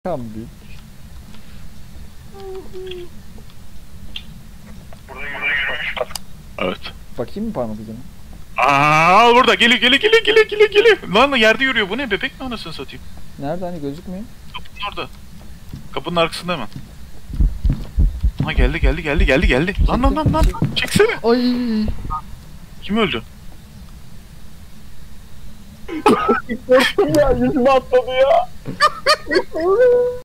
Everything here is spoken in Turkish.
Tam büyük. Evet. Bakayım mı parmak izine? Aa, burada geliyor. Lan yerde yürüyor, bu ne, bebek mi anasını satayım? Nerede, hani gözükmüyor? Kapının orada. Kapının arkasında hemen. Ha, geldi. Lan. Çeksene. Ay. Kim öldü? Korktum ya, yüzüme atladı ya.